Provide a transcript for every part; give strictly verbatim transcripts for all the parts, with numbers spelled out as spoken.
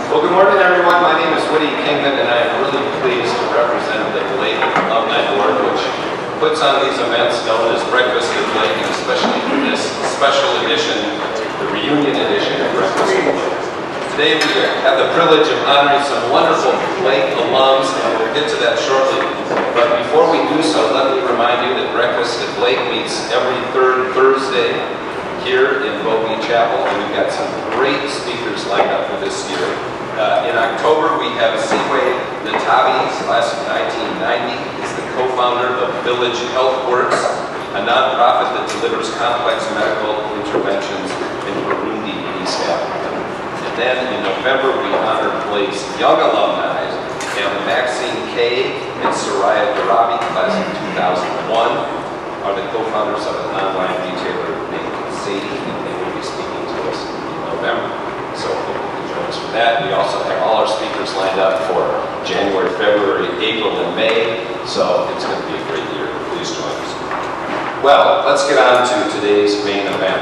Well, good morning, everyone. My name is Woody Kingman, and I am really pleased to represent the Lake Alumni Board, which puts on these events known as Breakfast at Lake, and especially for this special edition, the reunion edition of Breakfast at Lake. Today we have the privilege of honoring some wonderful Lake alums, and we'll get to that shortly. But before we do so, let me remind you that Breakfast at Lake meets every third Thursday here in Bogey Chapel, and we've got some great speakers lined up for this year. Uh, in October, we have Seaway Natavi, class of nineteen ninety. He's the co-founder of Village Health Works, a nonprofit that delivers complex medical interventions in Burundi, East Africa. And then in November, we honor Blake's young alumni, and Maxine Kay and Soraya Darabi, class of two thousand one, are the co-founders of an online retailer named Sadie, and they will be speaking to us in November. So for that, we also have all our speakers lined up for January, February, April, and May, so it's going to be a great year. Please join us. Well, let's get on to today's main event.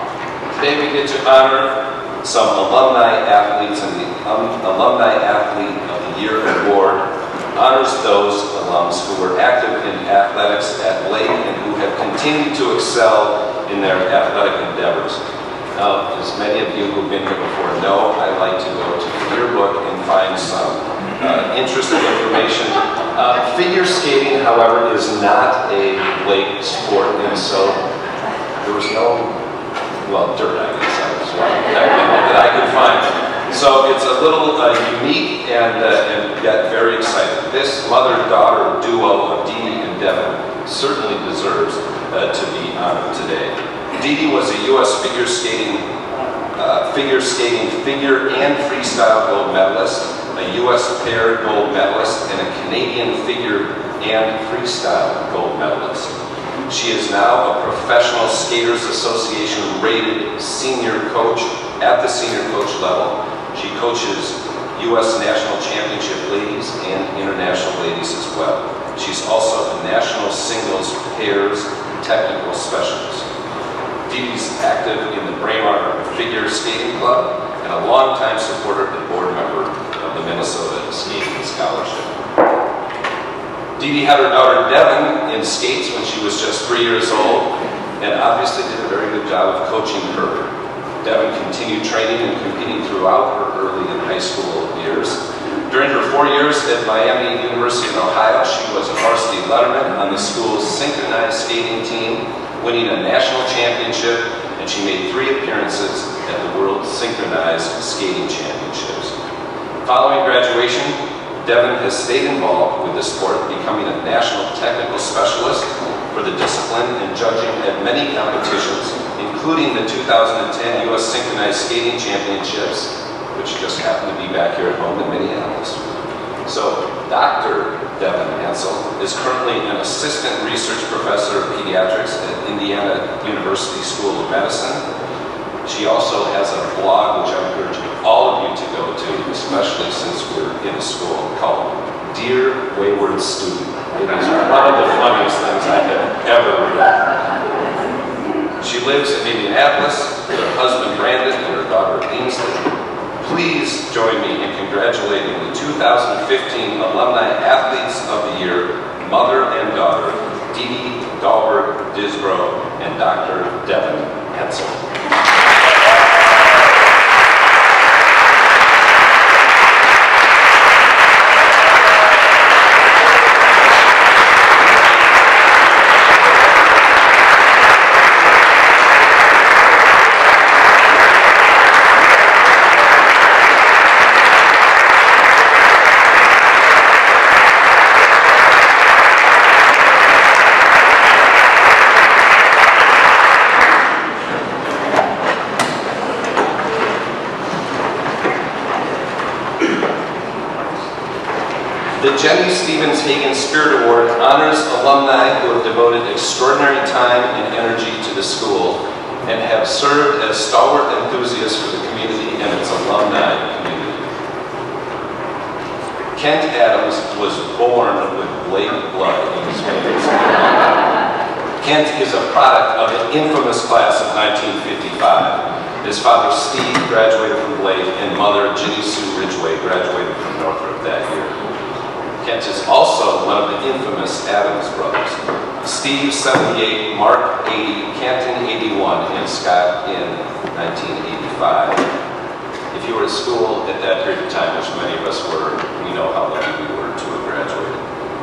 Today we get to honor some alumni athletes, and the um, Alumni Athlete of the Year Award honors those alums who were active in athletics at Lake and who have continued to excel in their athletic endeavors. Now, as many of you who've been here before know, I like to go to the yearbook and find some uh, interesting information. Uh, figure skating, however, is not a Lake sport, and so there was no, well, dirt, I guess, that was one that I could find. So it's a little uh, unique and, uh, and yet very exciting. This mother-daughter duo of Dee Dee and Devon certainly deserves uh, to be honored today. Dee Dee was a U S figure skating, uh, figure skating figure and freestyle gold medalist, a U S pair gold medalist, and a Canadian figure and freestyle gold medalist. She is now a Professional Skaters Association rated senior coach at the senior coach level. She coaches U S National Championship ladies and international ladies as well. She's also a National Singles Pairs Technical Specialist. Dee Dee's active in the Braemar Figure Skating Club and a longtime supporter and board member of the Minnesota Skating Scholarship. Dee Dee had her daughter Devon in skates when she was just three years old, and obviously did a very good job of coaching her. Devon continued training and competing throughout her early and high school years. During her four years at Miami University in Ohio, she was a varsity letterman on the school's synchronized skating team, winning a national championship, and she made three appearances at the World Synchronized Skating Championships. Following graduation, Devon has stayed involved with the sport, becoming a national technical specialist for the discipline and judging at many competitions, including the two thousand ten U S Synchronized Skating Championships, which just happened to be back here at home in Minneapolis. So, Doctor Devon Hensel is currently an assistant research professor of pediatrics at Indiana University School of Medicine. She also has a blog, which I encourage all of you to go to, especially since we're in a school, called Dear Wayward Student. It is one of the funniest things I have ever read. She lives in Indianapolis with her husband Brandon and her daughter Ainsley. Please join me in congratulating the two thousand fifteen Alumni Athletes of the Year, mother and daughter, Dee Dede Dahlberg Disbrow and Doctor Devon Hensel. The Jenny Stevens Hagen Spirit Award honors alumni who have devoted extraordinary time and energy to the school and have served as stalwart enthusiasts for the community and its alumni community. Kent Adams was born with Blake blood in his veins. Kent is a product of the infamous class of nineteen fifty-five. As His father, Steve, graduated from Blake, and mother, Ginny Sue Ridgway, graduated from Northrop that year. Kent is also one of the infamous Adams brothers. Steve, seventy-eight, Mark, eighty, Kent in eighty-one, and Scott in nineteen eighty-five. If you were at school at that period of time, which many of us were, we know how lucky we were to have graduated.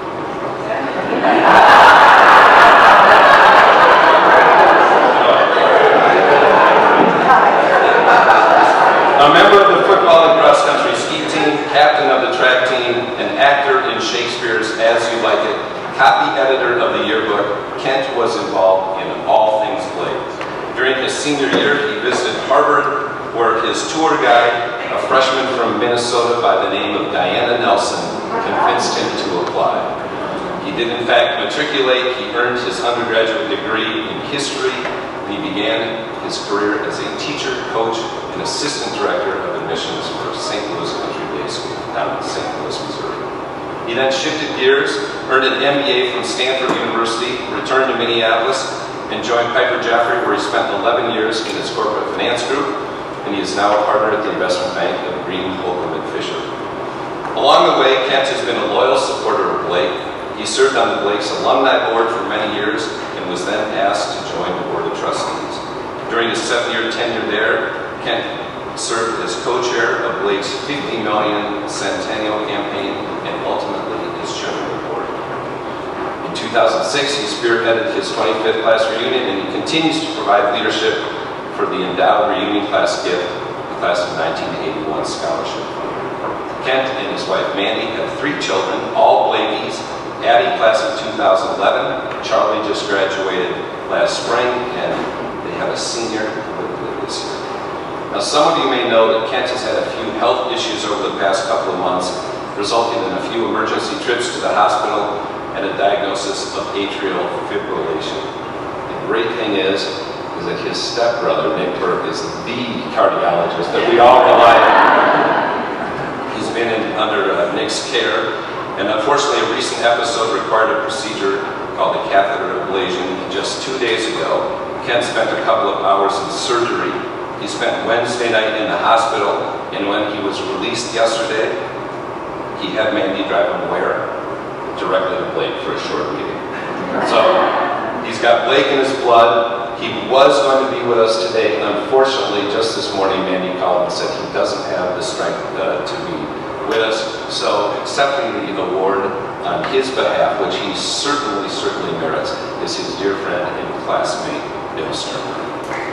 A member of the football and cross-country ski team, captain of the track team, an actor in Shakespeare's As You Like It, copy editor of the yearbook, Kent was involved in all things Blake. During his senior year, he visited Harvard, where his tour guide, a freshman from Minnesota by the name of Diana Nelson, convinced him to apply. He did in fact matriculate. He earned his undergraduate degree in history, and he began his career as a teacher, coach, and assistant director of admissions for Saint Louis Country Day School down in Saint Louis, Missouri. He then shifted gears, earned an M B A from Stanford University, returned to Minneapolis, and joined Piper Jaffray, where he spent eleven years in its corporate finance group, and he is now a partner at the investment bank of Green, Holcomb and Fisher. Along the way, Kent has been a loyal supporter of Blake. He served on the Blake's alumni board for many years and was then asked to join the board of trustees. During his seven-year tenure there, Kent served as co-chair of Blake's fifty million Centennial campaign and ultimately as chairman of the board. In two thousand six, he spearheaded his twenty-fifth class reunion, and he continues to provide leadership for the endowed reunion class gift, the class of nineteen eighty-one scholarship. Kent and his wife Mandy have three children, all Blakeys. Addie, class of two thousand eleven, Charlie just graduated last spring, and they have a senior this year. Now, some of you may know that Kent has had a few health issues over the past couple of months, resulting in a few emergency trips to the hospital and a diagnosis of atrial fibrillation. The great thing is, is that his stepbrother, Nick Burke, is the cardiologist that we all rely on. He's been in, under uh, Nick's care, and unfortunately a recent episode required a procedure called a catheter ablation. Just two days ago, Kent spent a couple of hours in surgery. He spent Wednesday night in the hospital, and when he was released yesterday, he had Mandy drive him where? Directly to Blake for a short meeting. So he's got Blake in his blood. He was going to be with us today. Unfortunately, just this morning, Mandy called and said he doesn't have the strength uh, to be with us. So accepting the award on his behalf, which he certainly, certainly merits, is his dear friend and classmate, Bill Stern.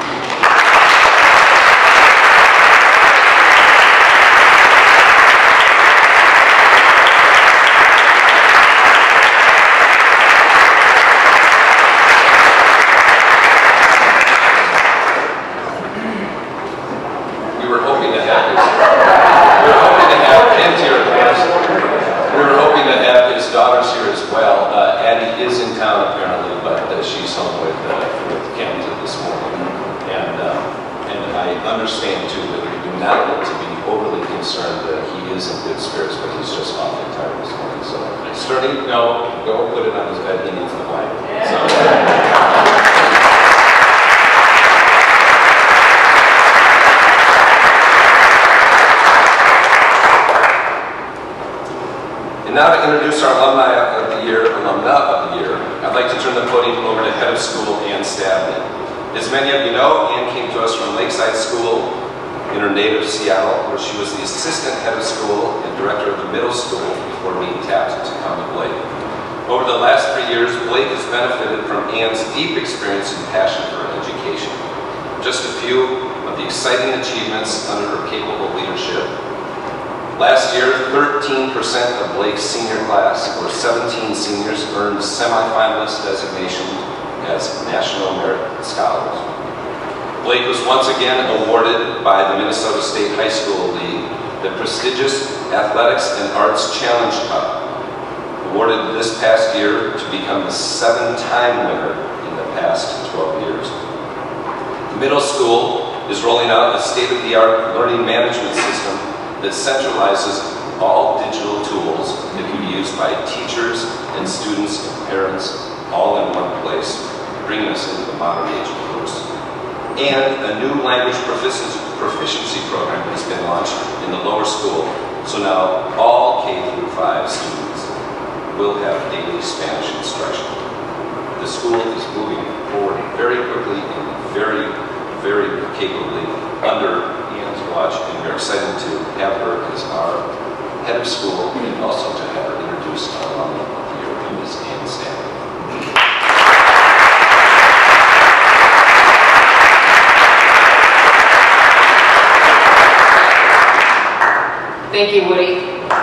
Now to introduce our Alumni of the Year, Alumna of the Year, I'd like to turn the podium over to Head of School Ann Stabney. As many of you know, Ann came to us from Lakeside School in her native Seattle, where she was the Assistant Head of School and Director of the Middle School before being tapped to come to Blake. Over the last three years, Blake has benefited from Ann's deep experience and passion for education. Just a few of the exciting achievements under her capable leadership. Last year, thirteen percent of Blake's senior class, or seventeen seniors, earned semifinalist designation as National Merit Scholars. Blake was once again awarded by the Minnesota State High School League the prestigious Athletics and Arts Challenge Cup, awarded this past year to become the seven-time winner in the past twelve years. The middle school is rolling out a state-of-the-art learning management system that centralizes all digital tools that can be used by teachers and students and parents all in one place, bringing us into the modern age of course. And a new language proficiency, proficiency program has been launched in the lower school. So now all K through five students will have daily Spanish instruction. The school is moving forward very quickly and very, very capably under Ian's watch, and we're excited to have her as our head of school and also to have her introduce our alumni of the year, Miz Ann Stanley. Thank you, Woody.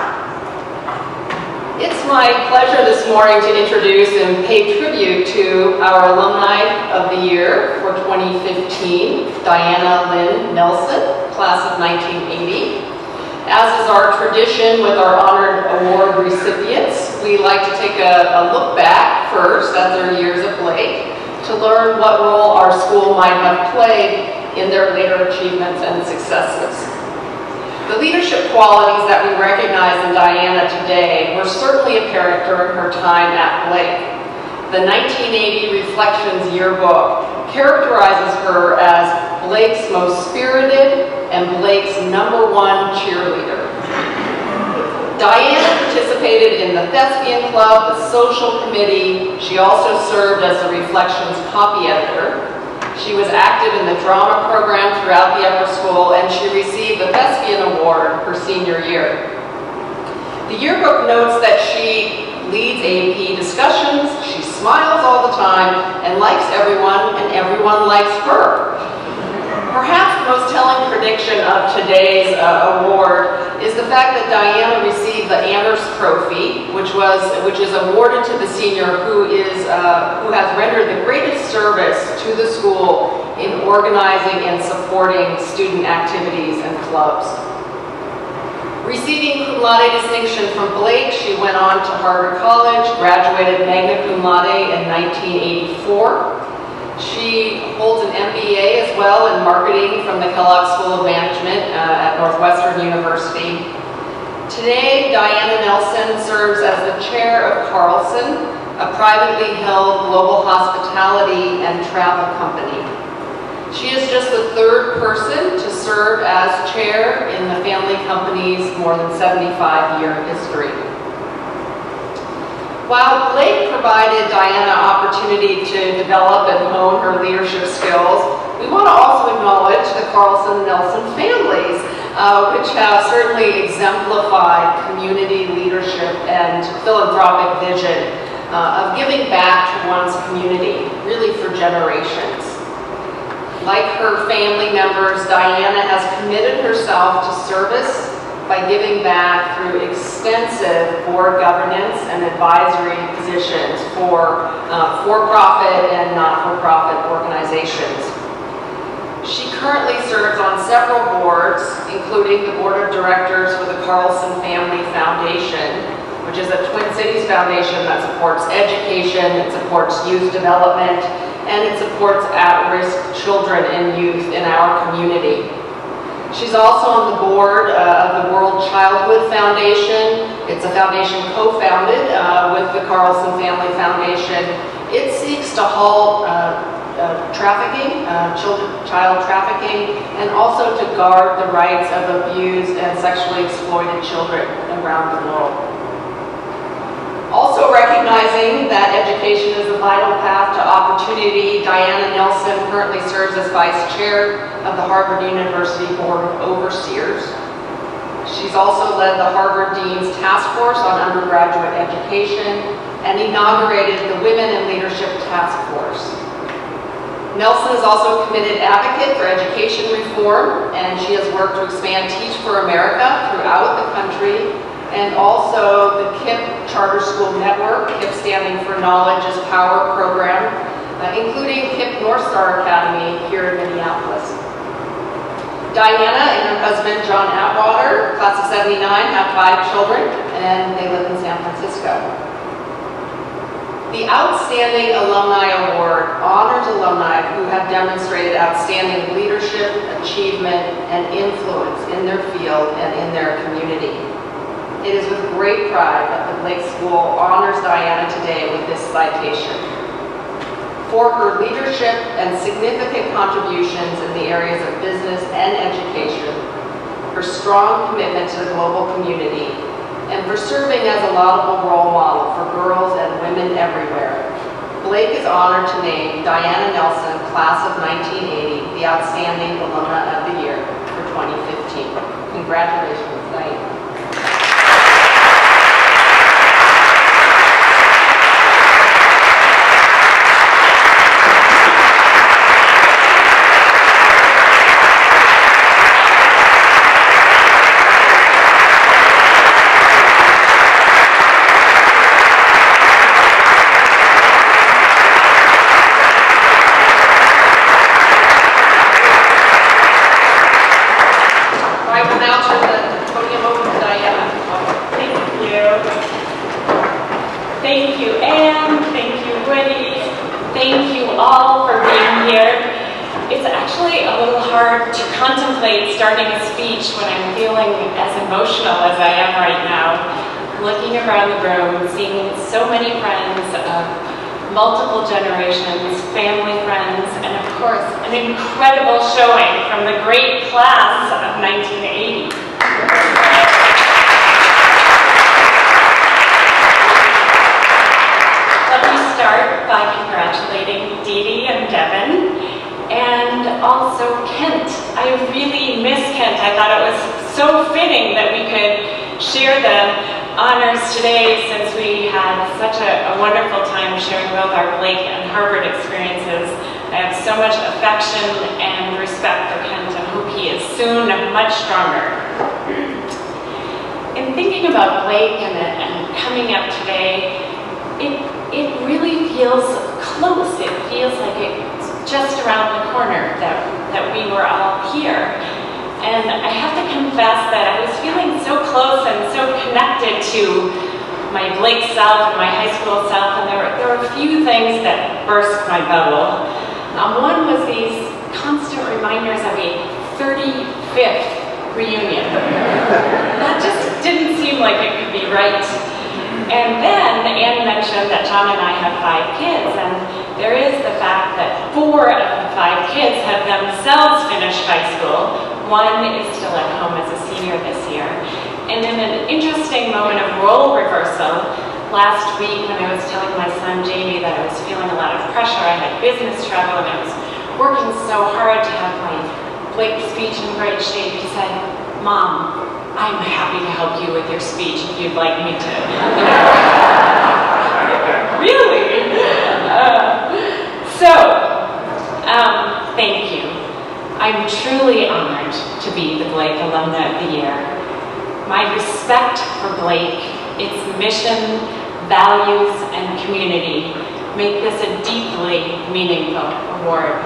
It's my pleasure this morning to introduce and pay tribute to our Alumni of the Year for twenty fifteen, Diana Lynn Nelson, class of nineteen eighty. As is our tradition with our honored award recipients, we like to take a, a look back first at their years at Blake to learn what role our school might have played in their later achievements and successes. The leadership qualities that we recognize in Diana today were certainly apparent during her time at Blake. The nineteen eighty Reflections Yearbook characterizes her as Blake's most spirited and Blake's number one cheerleader. Diana participated in the Thespian Club, the Social Committee. She also served as the Reflections copy editor. She was active in the drama program throughout the upper school, and she received the Thespian Award her senior year. The yearbook notes that she leads A P discussions, she smiles all the time, and likes everyone, and everyone likes her. Perhaps the most telling prediction of today's uh, award is the fact that Diana received the Anners Trophy, which was which is awarded to the senior who is uh, who has rendered the greatest service to the school in organizing and supporting student activities and clubs. Receiving cum laude distinction from Blake, she went on to Harvard College, graduated magna cum laude in nineteen eighty-four. She holds an M B A as well in marketing from the Kellogg School of Management uh, at Northwestern University. Today, Diana Nelson serves as the chair of Carlson, a privately held global hospitality and travel company. She is just the third person to serve as chair in the family company's more than seventy-five year history. While Blake provided Diana opportunity to develop and hone her leadership skills, we want to also acknowledge the Carlson-Nelson families, uh, which have certainly exemplified community leadership and philanthropic vision uh, of giving back to one's community, really for generations. Like her family members, Diana has committed herself to service by giving back through extensive board governance and advisory positions for uh, for-profit and not-for-profit organizations. She currently serves on several boards, including the board of directors for the Carlson Family Foundation, which is a Twin Cities foundation that supports education, it supports youth development, and it supports at-risk children and youth in our community. She's also on the board uh, of the World Childhood Foundation. It's a foundation co-founded uh, with the Carlson Family Foundation. It seeks to halt uh, uh, trafficking, uh, children, child trafficking, and also to guard the rights of abused and sexually exploited children around the world. Also recognizing that education is a vital path to opportunity, Diana Nelson currently serves as Vice Chair of the Harvard University Board of Overseers. She's also led the Harvard Dean's Task Force on Undergraduate Education and inaugurated the Women in Leadership Task Force. Nelson is also a committed advocate for education reform, and she has worked to expand Teach for America throughout the country, and also the K I P Charter School Network, K I P standing for Knowledge is Power program, uh, including K I P North Star Academy here in Minneapolis. Diana and her husband, John Atwater, class of seventy-nine, have five children, and they live in San Francisco. The Outstanding Alumni Award honors alumni who have demonstrated outstanding leadership, achievement, and influence in their field and in their community. It is with great pride that the Blake School honors Diana today with this citation. for her leadership and significant contributions in the areas of business and education, her strong commitment to the global community, and for serving as a laudable role model for girls and women everywhere. Blake is honored to name Diana Nelson, class of nineteen eighty, the Outstanding Alumna of the Year for twenty fifteen. Congratulations, Diana. Thank you, Anne. Thank you, Woody. Thank you all for being here. It's actually a little hard to contemplate starting a speech when I'm feeling as emotional as I am right now. Looking around the room, seeing so many friends of multiple generations, family friends, and of course, an incredible showing from the great class of nineteen eighty. Start by congratulating Dede and Devon, and also Kent. I really miss Kent. I thought it was so fitting that we could share the honors today, since we had such a, a wonderful time sharing both our Blake and Harvard experiences. I have so much affection and respect for Kent and hope he is soon much stronger. In thinking about Blake and, and coming up today, it It really feels close. It feels like it's just around the corner that, that we were all here. And I have to confess that I was feeling so close and so connected to my Blake self and my high school self, and there were, there were a few things that burst my bubble. Um, one was these constant reminders of a thirty-fifth reunion. That just didn't seem like it could be right. And then Anne mentioned that John and I have five kids, and there is the fact that four of the five kids have themselves finished high school. One is still at home as a senior this year. And in an interesting moment of role reversal, last week when I was telling my son Jamie that I was feeling a lot of pressure, I had business travel and I was working so hard to have my Blake speech in great shape, he said, "Mom, I'm happy to help you with your speech if you'd like me to." Really? Uh, so, um, thank you. I'm truly honored to be the Blake Alumna of the Year. My respect for Blake, its mission, values, and community make this a deeply meaningful award.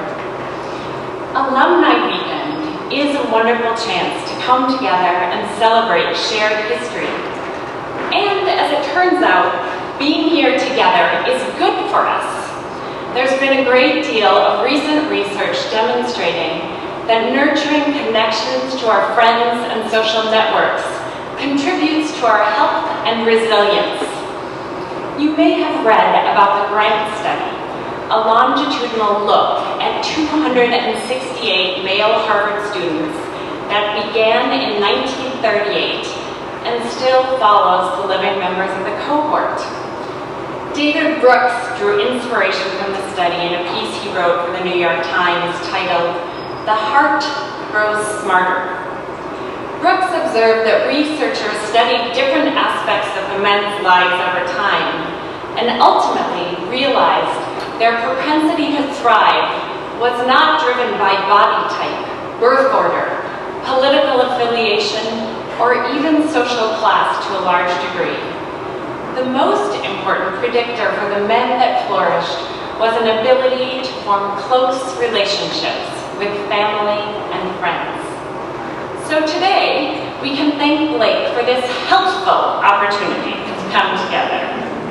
Alumni Weekend is a wonderful chance to come together and celebrate shared history. And as it turns out, being here together is good for us. There's been a great deal of recent research demonstrating that nurturing connections to our friends and social networks contributes to our health and resilience. You may have read about the Grant Study, a longitudinal look at two hundred sixty-eight male Harvard students that began in nineteen thirty-eight and still follows the living members of the cohort. David Brooks drew inspiration from the study in a piece he wrote for the New York Times titled, "The Heart Grows Smarter." Brooks observed that researchers studied different aspects of the men's lives over time and ultimately realized their propensity to thrive was not driven by body type, birth order, political affiliation, or even social class to a large degree. The most important predictor for the men that flourished was an ability to form close relationships with family and friends. So today, we can thank Blake for this helpful opportunity to come together.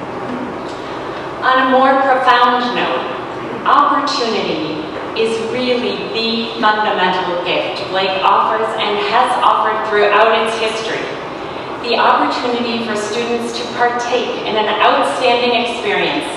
On a more profound note, opportunity is really the fundamental gift Blake offers and has offered throughout its history. The opportunity for students to partake in an outstanding experience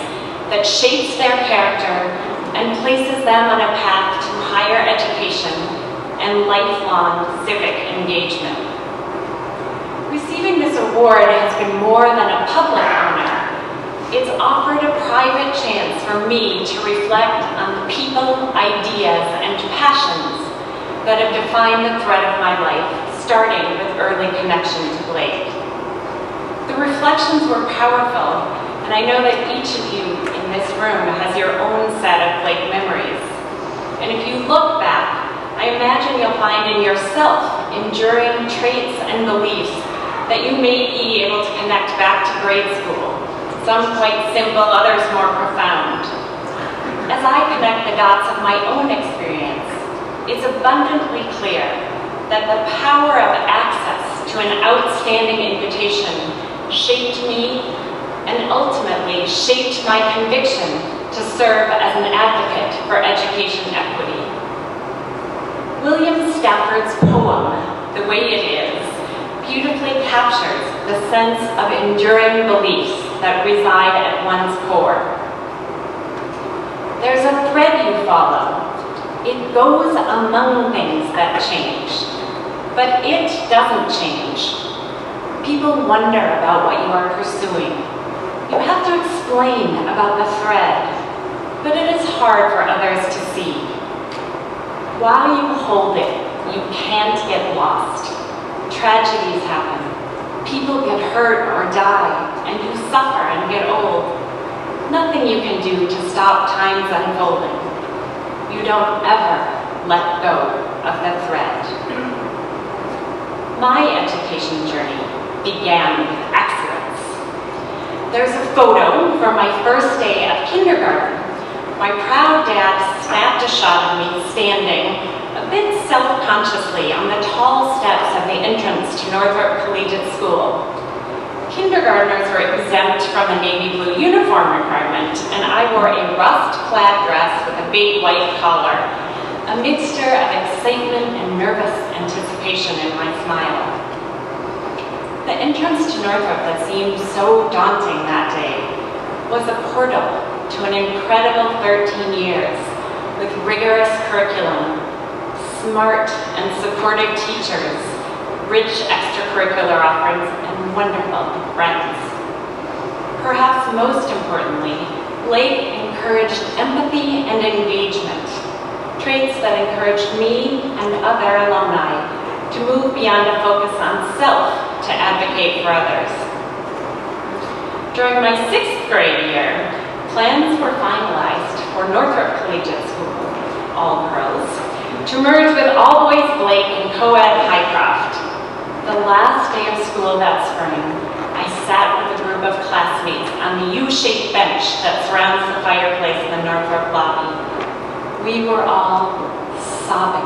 that shapes their character and places them on a path to higher education and lifelong civic engagement. Receiving this award has been more than a public honor. It's offered a private chance for me to reflect on the people, ideas, and passions that have defined the thread of my life, starting with early connection to Blake. The reflections were powerful, and I know that each of you in this room has your own set of Blake memories. And if you look back, I imagine you'll find in yourself enduring traits and beliefs that you may be able to connect back to grade school, some quite simple, others more profound. As I connect the dots of my own experience, it's abundantly clear that the power of access to an outstanding invitation shaped me and ultimately shaped my conviction to serve as an advocate for education equity. William Stafford's poem, The Way It Is, beautifully captures the sense of enduring beliefs that reside at one's core. There's a thread you follow. It goes among things that change, but it doesn't change. People wonder about what you are pursuing. You have to explain about the thread, but it is hard for others to see. While you hold it, you can't get lost. Tragedies happen. People get hurt or die, and you suffer and get old. Nothing you can do to stop time's unfolding. You don't ever let go of the thread. My education journey began with excellence. There's a photo from my first day of kindergarten. My proud dad snapped a shot of me standing a bit self-consciously on the tall steps of the entrance to Northrop Collegiate School. Kindergartners were exempt from the navy blue uniform requirement, and I wore a rust-clad dress with a big white collar, a mixture of excitement and nervous anticipation in my smile. The entrance to Northrop that seemed so daunting that day was a portal to an incredible thirteen years with rigorous curriculum, smart and supportive teachers, rich extracurricular offerings, and wonderful friends. Perhaps most importantly, Blake encouraged empathy and engagement, traits that encouraged me and other alumni to move beyond a focus on self to advocate for others. During my sixth grade year, plans were finalized for Northrop Collegiate School, all girls, to merge with all boys Blake and co-ed Highcroft. The last day of school that spring, I sat with a group of classmates on the U-shaped bench that surrounds the fireplace in the Northrop lobby. We were all sobbing.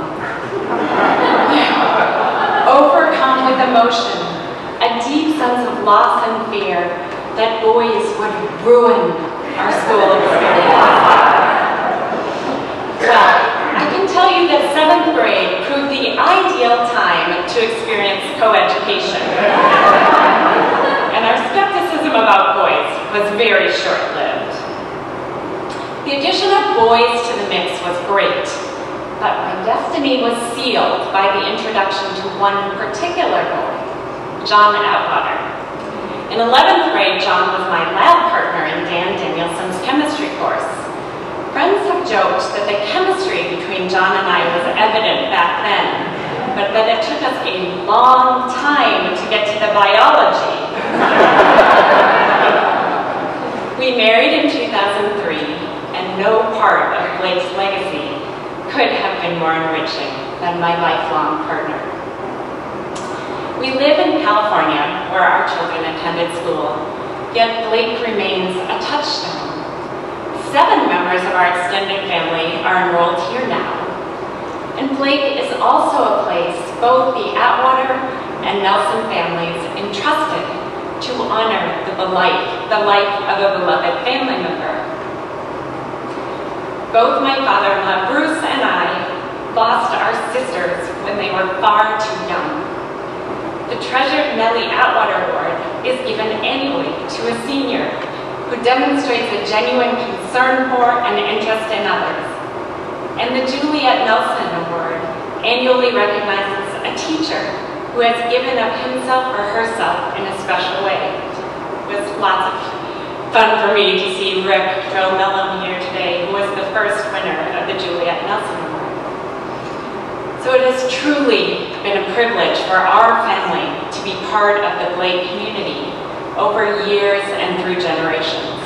Overcome with emotion, a deep sense of loss and fear that boys would ruin our school experience. Well, I can tell you that seventh grade proved the ideal time to experience co-education. And our skepticism about boys was very short-lived. The addition of boys to the mix was great, but my destiny was sealed by the introduction to one particular boy, John Atwater. In eleventh grade, John was my lab partner in Dan Danielson's chemistry course. Friends have joked that the chemistry between John and I was evident back then, but that it took us a long time to get to the biology. We married in two thousand three, and no part of Blake's legacy could have been more enriching than my lifelong partner. We live in California, where our children attended school, yet Blake remains a touchstone. Seven members of our extended family are enrolled here now. And Blake is also a place both the Atwater and Nelson families entrusted to honor the life, the life of a beloved family member. Both my father-in-law Bruce and I lost our sisters when they were far too young. The treasured Nellie Atwater Award is given annually to a senior who demonstrates a genuine concern for and interest in others. And the Juliet Nelson Award annually recognizes a teacher who has given of himself or herself in a special way. It was lots of fun for me to see Rick Dromellum here today, who was the first winner of the Juliet Nelson Award. So it has truly been a privilege for our family to be part of the Blake community over years and through generations.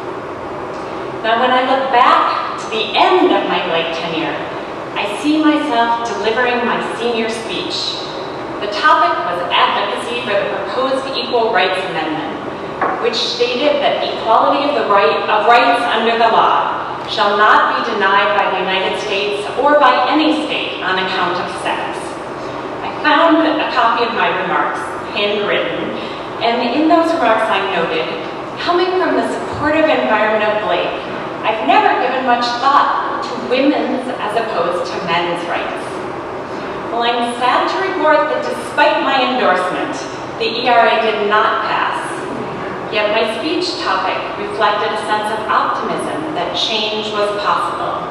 Now when I look back to the end of my Blake tenure, I see myself delivering my senior speech. The topic was advocacy for the proposed Equal Rights Amendment, which stated that equality of, the right, of rights under the law shall not be denied by the United States or by any state on account of sex. I found a copy of my remarks, handwritten, and in those remarks I noted, coming from the supportive environment of Blake, I've never given much thought to women's as opposed to men's rights. Well, I'm sad to report that despite my endorsement, the E R A did not pass. Yet my speech topic reflected a sense of optimism that change was possible.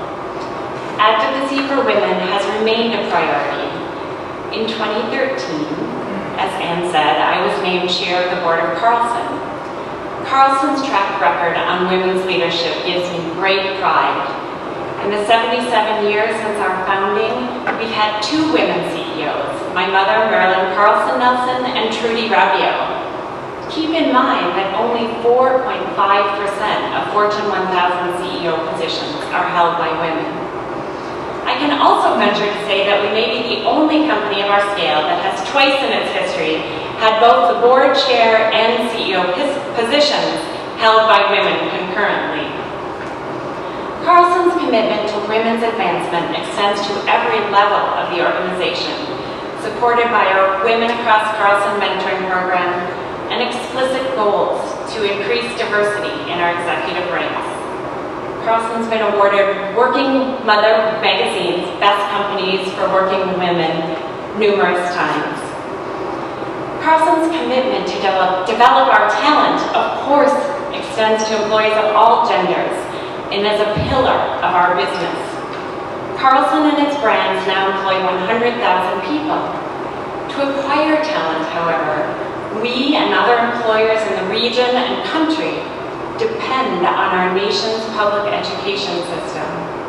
Advocacy for women has remained a priority. In twenty thirteen, as Anne said, I was named chair of the board of Carlson. Carlson's track record on women's leadership gives me great pride. In the seventy-seven years since our founding, we've had two women C E Os, my mother, Marilyn Carlson Nelson, and Trudy Raudio. Keep in mind that only four point five percent of Fortune one thousand C E O positions are held by women. I can also venture to say that we may be the only company of our scale that has twice in its history had both the board chair and C E O positions held by women concurrently. Carlson's commitment to women's advancement extends to every level of the organization, supported by our Women Across Carlson mentoring program and explicit goals to increase diversity in our executive ranks. Carlson's been awarded Working Mother Magazine's Best Companies for Working Women numerous times. Carlson's commitment to develop, develop our talent, of course, extends to employees of all genders and is a pillar of our business. Carlson and its brands now employ one hundred thousand people. To acquire talent, however, we and other employers in the region and country depend on our nation's public education system.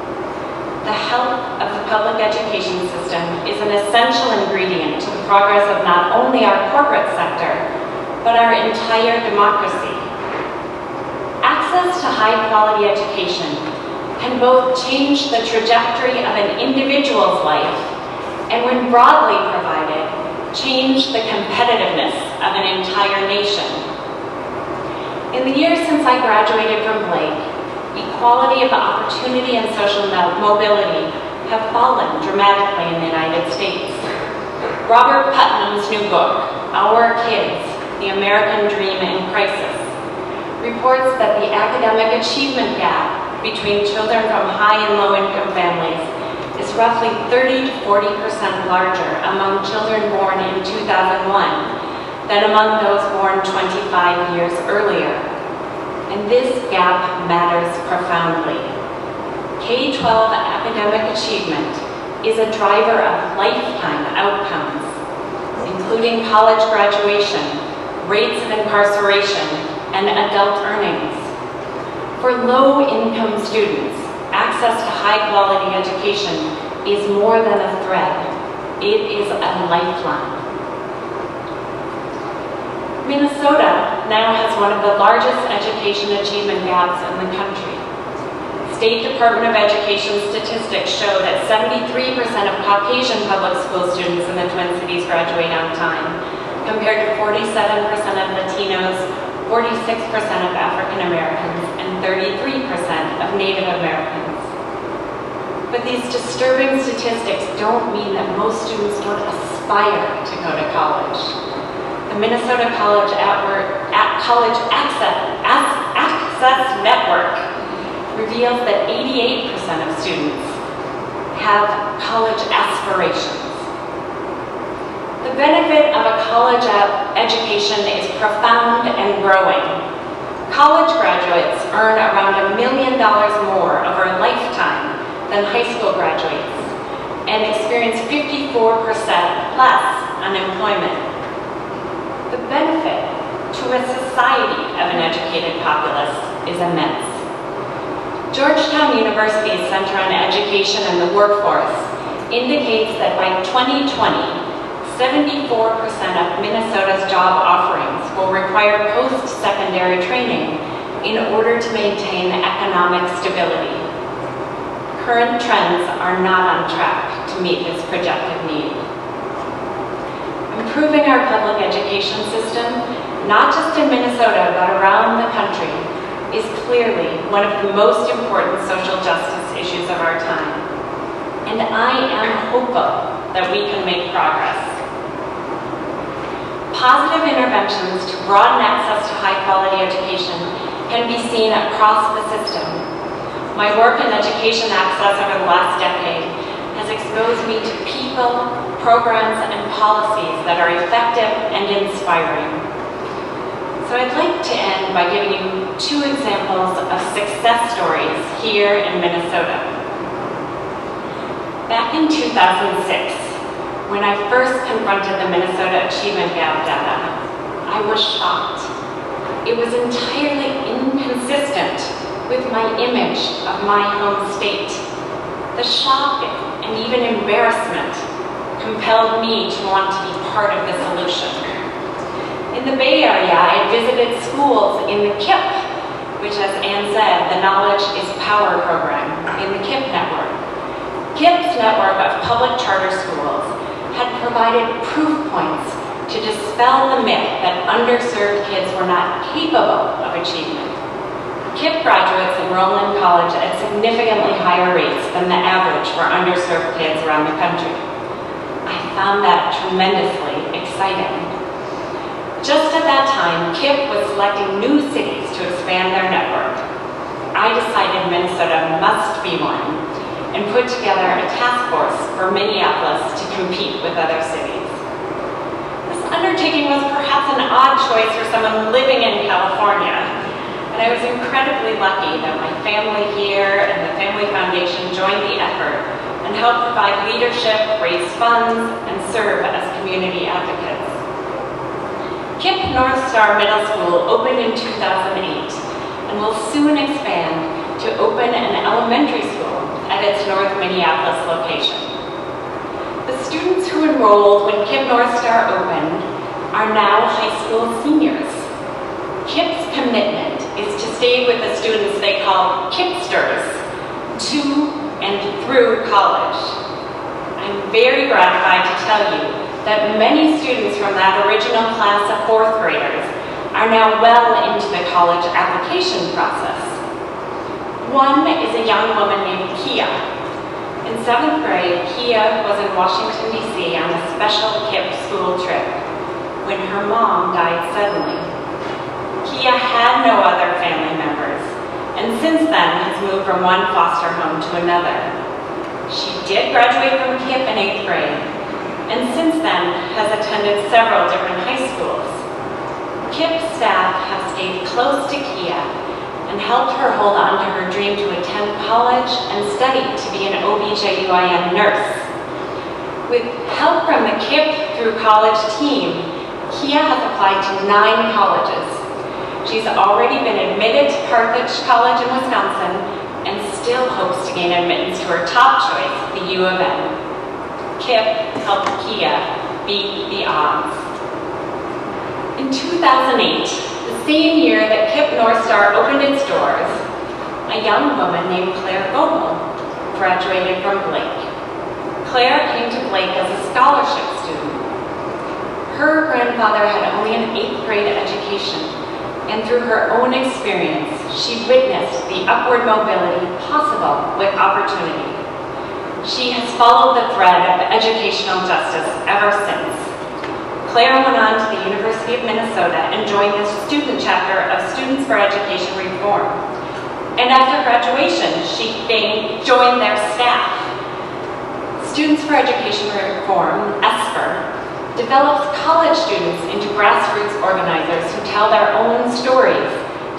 The health of the public education system is an essential ingredient to the progress of not only our corporate sector, but our entire democracy. Access to high-quality education can both change the trajectory of an individual's life and, when broadly provided, change the competitiveness of an entire nation. In the years since I graduated from Blake, equality of opportunity and social mobility have fallen dramatically in the United States. Robert Putnam's new book, Our Kids, The American Dream in Crisis, reports that the academic achievement gap between children from high and low income families is roughly thirty to forty percent larger among children born in two thousand one than among those born twenty-five years earlier. And this gap matters profoundly. K twelve academic achievement is a driver of lifetime outcomes, including college graduation, rates of incarceration, and adult earnings. For low-income students, access to high-quality education is more than a thread. It is a lifeline. Minnesota now has one of the largest education achievement gaps in the country. State Department of Education statistics show that seventy-three percent of Caucasian public school students in the Twin Cities graduate on time, compared to forty-seven percent of Latinos, forty-six percent of African Americans, and thirty-three percent of Native Americans. But these disturbing statistics don't mean that most students don't aspire to go to college. The Minnesota College, at College Access, Access Network reveals that eighty-eight percent of students have college aspirations. The benefit of a college education is profound and growing. college graduates earn around a million dollars more over a lifetime than high school graduates and experience fifty-four percent less unemployment. The benefit to a society of an educated populace is immense. Georgetown University's Center on Education and the Workforce indicates that by twenty twenty, seventy-four percent of Minnesota's job offerings will require post-secondary training in order to maintain economic stability. Current trends are not on track to meet this projected need. Improving our public education system, not just in Minnesota, but around the country, is clearly one of the most important social justice issues of our time. And I am hopeful that we can make progress. Positive interventions to broaden access to high-quality education can be seen across the system. My work in education access over the last decade has exposed me to people, programs, and policies that are effective and inspiring. So I'd like to end by giving you two examples of success stories here in Minnesota. Back in two thousand six, when I first confronted the Minnesota Achievement Gap data, I was shocked. It was entirely inconsistent with my image of my home state. The shock and even embarrassment compelled me to want to be part of the solution. In the Bay Area, I visited schools in the KIPP, which, as Ann said, the Knowledge is Power program in the KIPP network. KIPP's network of public charter schools had provided proof points to dispel the myth that underserved kids were not capable of achievement. KIPP graduates enroll in college at significantly higher rates than the average for underserved kids around the country. I found that tremendously exciting. Just at that time, KIPP was selecting new cities to expand their network. I decided Minnesota must be one and put together a task force for Minneapolis to compete with other cities. This undertaking was perhaps an odd choice for someone living in California, and I was incredibly lucky that my family here and the Family Foundation joined the effort and helped provide leadership, raise funds, and serve as community advocates. KIPP North Star Middle School opened in two thousand eight and will soon expand to open an elementary school at its North Minneapolis location. The students who enrolled when KIPP North Star opened are now high school seniors. KIPP's commitment is to stay with the students they call KIPPsters to and through college. I'm very gratified to tell you that many students from that original class of fourth graders are now well into the college application process. One is a young woman named Kia. In seventh grade, Kia was in Washington, D C on a special KIPP school trip when her mom died suddenly. Kia had no other family members, and since then has moved from one foster home to another. She did graduate from KIPP in eighth grade, and since then has attended several different high schools. KIPP staff have stayed close to Kia and helped her hold on to her dream to attend college and study to be an O B G Y N nurse. With help from the KIPP through college team, Kia has applied to nine colleges. She's already been admitted to Carthage College in Wisconsin and still hopes to gain admittance to her top choice, the U of M. KIPP helped Kia beat the odds. In two thousand eight, the same year that KIPP North Star opened its doors, a young woman named Claire Vogel graduated from Blake. Claire came to Blake as a scholarship student. Her grandfather had only an eighth grade education, and through her own experience, she witnessed the upward mobility possible with opportunity. She has followed the thread of educational justice ever since. Claire went on to the University of Minnesota and joined the student chapter of Students for Education Reform. And after graduation, she joined their staff. Students for Education Reform, S F R, develops college students into grassroots organizers who tell their own stories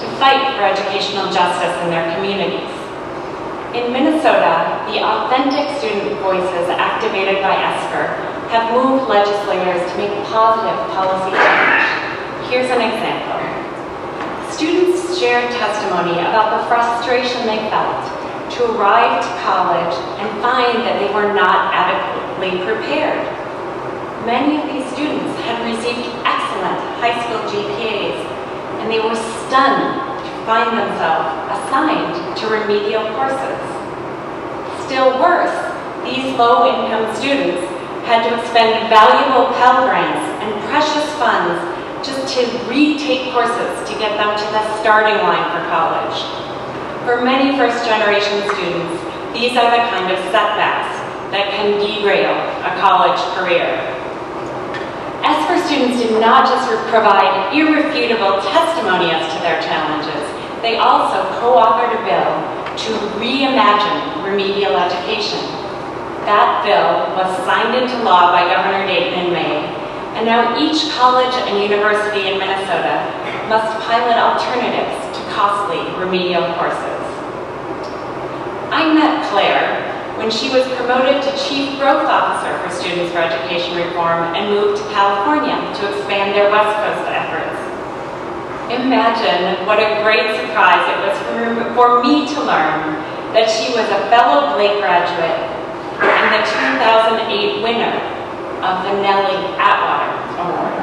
to fight for educational justice in their communities. In Minnesota, the authentic student voices activated by ESPER have moved legislators to make positive policy change. Here's an example. Students shared testimony about the frustration they felt to arrive to college and find that they were not adequately prepared. Many of these students had received excellent high school G P As, and they were stunned to find themselves assigned to remedial courses. Still worse, these low-income students had to expend valuable Pell Grants and precious funds just to retake courses to get them to the starting line for college. For many first-generation students, these are the kind of setbacks that can derail a college career. ESPER students did not just provide irrefutable testimony as to their challenges, they also co-authored a bill to reimagine remedial education. That bill was signed into law by Governor Dayton in May, and now each college and university in Minnesota must pilot alternatives to costly remedial courses. I met Claire when she was promoted to Chief Growth Officer for Students for Education Reform and moved to California to expand their West Coast efforts. Imagine what a great surprise it was for, for me to learn that she was a fellow Blake graduate and the two thousand eight winner of the Nellie Atwater Award.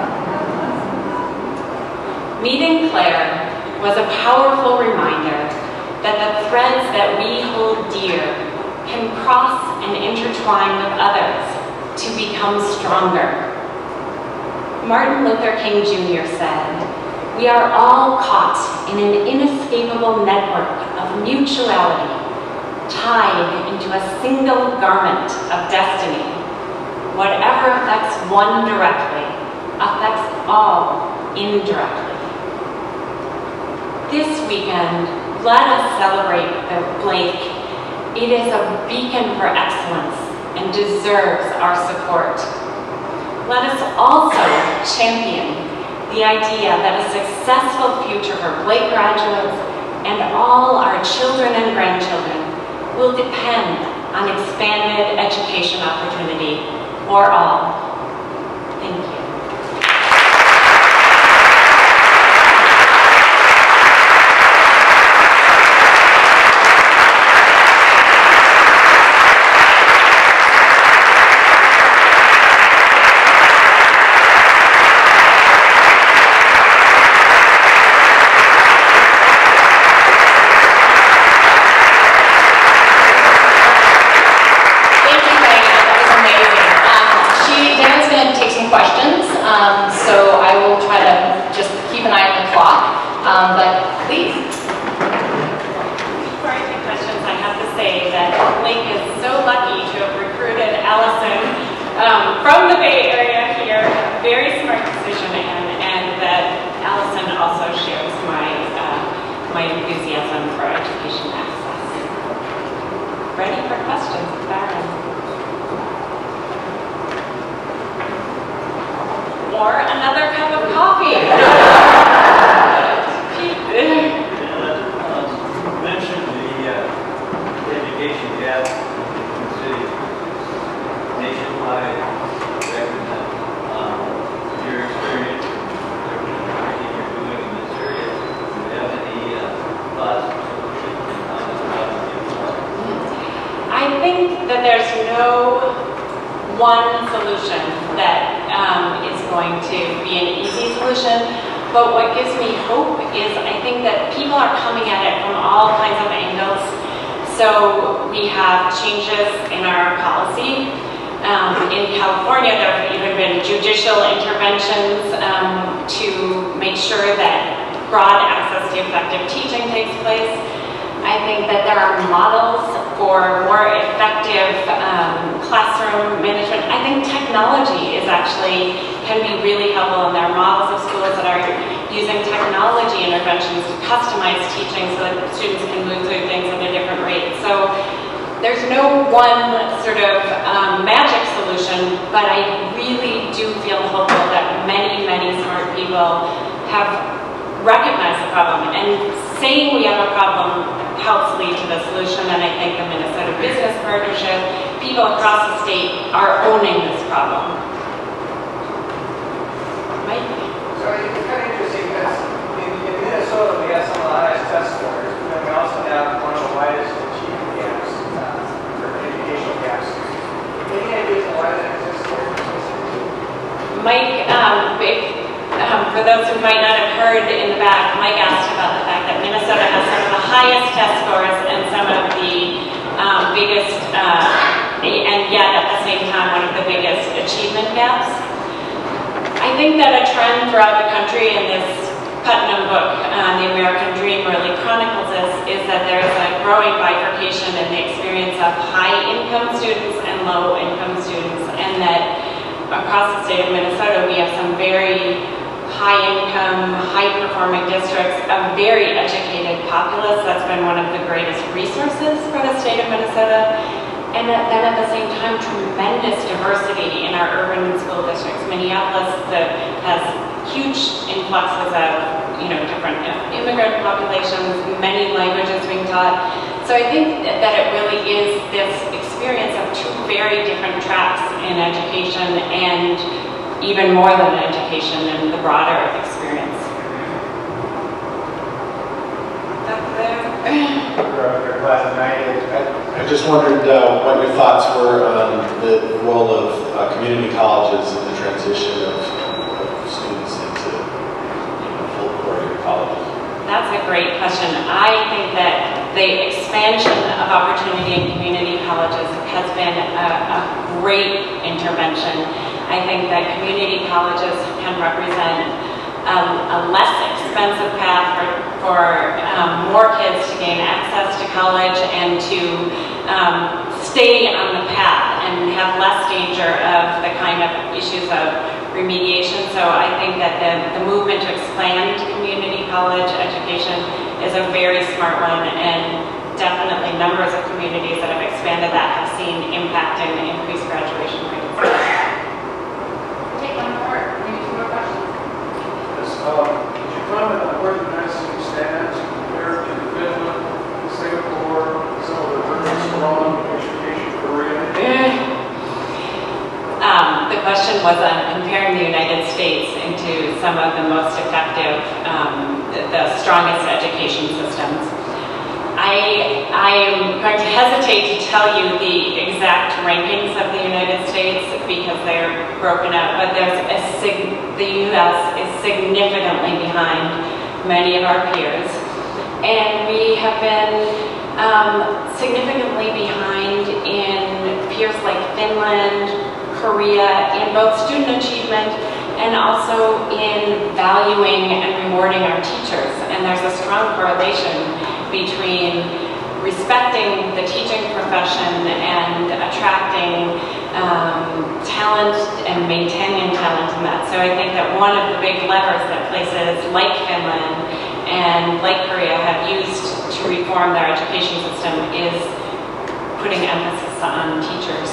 Meeting Claire was a powerful reminder that the threads that we hold dear can cross and intertwine with others to become stronger. Martin Luther King Junior said, "We are all caught in an inescapable network of mutuality, tied into a single garment of destiny. Whatever affects one directly, affects all indirectly." This weekend, let us celebrate the Blake. It is a beacon for excellence and deserves our support. Let us also champion the idea that a successful future for Blake graduates and all our children and grandchildren will depend on expanded education opportunity for all. Thank you. recognize the problem, and saying we have a problem helps lead to the solution. And I think the Minnesota Business Partnership, people across the state are owning this problem. Mike? So it's kind of interesting because in, in Minnesota we have some of the highest test scores, and we also have one of the widest achievement gaps, uh, or educational gaps. Any ideas on why that exists? Mike, um, if, um, for those who might not have heard in the back, Mike asked about the fact that Minnesota has some of the highest test scores and some of the um, biggest, uh, and yet at the same time one of the biggest achievement gaps. I think that a trend throughout the country, and this Putnam book, uh, The American Dream, really chronicles this, is that there's a growing bifurcation in the experience of high-income students and low-income students, and that across the state of Minnesota, we have some very high-income, high-performing districts, a very educated populace. That's been one of the greatest resources for the state of Minnesota. And then at the same time, tremendous diversity in our urban school districts. Minneapolis that has huge influxes of, you know, different immigrant populations, many languages being taught. So I think that it really is this experience of two very different tracks in education, and even more than education and the broader experience. That's there. For class of ninety, I, I just wondered uh, what your thoughts were on the role of uh, community colleges in the transition of, of students into, you know, full four-year colleges. That's a great question. I think that the expansion of opportunity in community colleges has been a, a great intervention. I think that community colleges can represent um, a less expensive path for, for um, more kids to gain access to college and to um, stay on the path and have less danger of the kind of issues of remediation. So I think that the, the movement to expand community college education is a very smart one, and definitely numbers of communities that have expanded that have seen impact and increased graduation rates. We'll take one more, maybe two more questions. Yes, um, could you comment on where the United States stands compared to Finland, Singapore, some of the very strong education, Korea? Um, the question was on comparing the United States into some of the most effective, um, the, the strongest education systems. I, I am going to hesitate to tell you the exact rankings of the United States because they're broken up, but there's a sig the U S is significantly behind many of our peers. And we have been um, significantly behind in peers like Finland, Korea, in both student achievement and also in valuing and rewarding our teachers. And there's a strong correlation between respecting the teaching profession and attracting um, talent and maintaining talent in that. So I think that one of the big levers that places like Finland and like Korea have used to reform their education system is putting emphasis on teachers.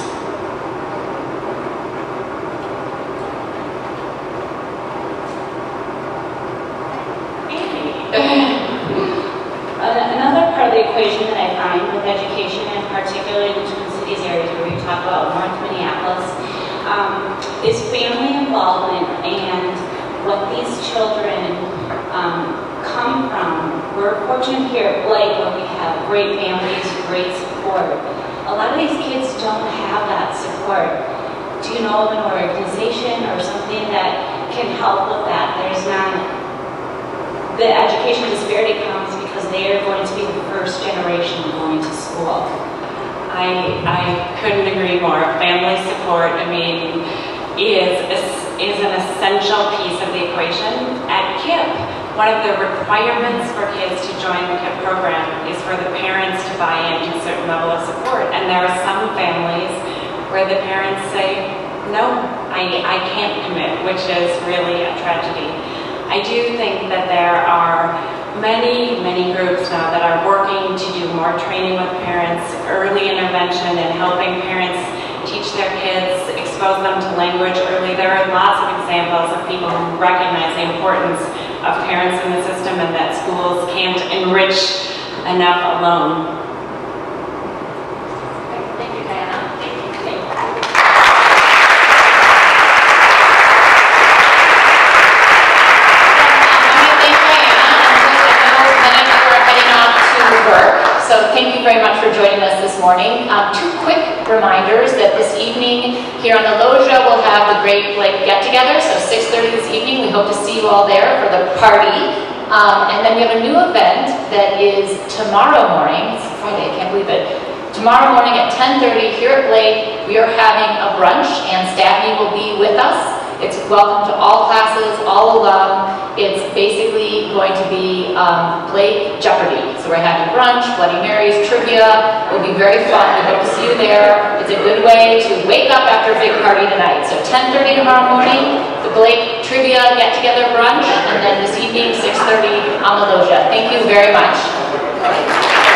Another part of the equation that I find with education, and particularly in the Twin Cities areas where we talk about North Minneapolis, um, is family involvement and what these children um, come from. We're fortunate here at Blake where we have great families, great support. A lot of these kids don't have that support. Do you know of an organization or something that can help with that? There's not. The education disparity comes because they are going to be the first generation going to school. I, I couldn't agree more. Family support, I mean, is, is an essential piece of the equation. At K I P, one of the requirements for kids to join the K I P program is for the parents to buy into a certain level of support. And there are some families where the parents say, no, I, I can't commit, which is really a tragedy. I do think that there are many, many groups now that are working to do more training with parents, early intervention, and helping parents teach their kids, expose them to language early. There are lots of examples of people who recognize the importance of parents in the system and that schools can't enrich enough alone. Thank you, Diana. Thank you. Thank you. So thank you very much for joining us this morning. Um, two quick reminders that this evening here on the Loggia we'll have the Great Blake get-together. So six thirty this evening. We hope to see you all there for the party. Um, and then we have a new event that is tomorrow morning. It's Friday, I can't believe it. Tomorrow morning at ten thirty here at Blake, we are having a brunch and Stabby will be with us. It's welcome to all classes, all alum. It's basically going to be um, Blake Jeopardy. So we're having brunch, Bloody Marys, trivia. It'll be very fun. We hope to see you there. It's a good way to wake up after a big party tonight. So ten thirty tomorrow morning, the Blake Trivia Get-Together Brunch, and then this evening, six thirty on the Loggia. Thank you very much.